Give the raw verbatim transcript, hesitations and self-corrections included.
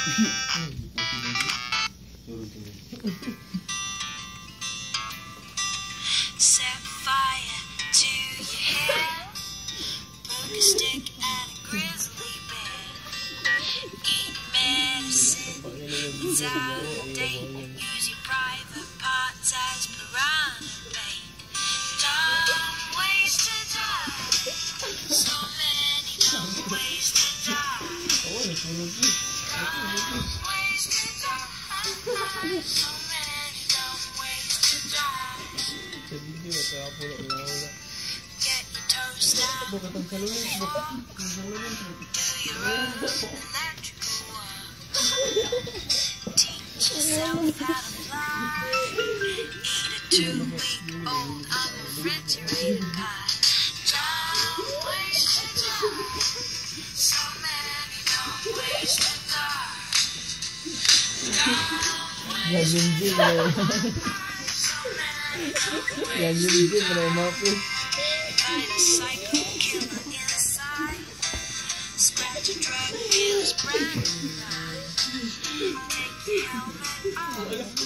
Set fire to your hair, book a stick and a grizzly bear. Eat medicine, it's out of date. Use your private parts as piranha bait. Dumb ways to die, so many dumb ways to die. Dumb ways to die, so many dumb ways to die. Get your toast out, do your own electrical work. Teach yourself how to fly. Eat a two-week-old unrefrigerated pie. Dumb ways to die, so many dumb ways to die. Dumb ways to die. Ya jadi pada maafin. Find a psycho killer inside. Scratch a drug dealer's brain. Take the helmet off.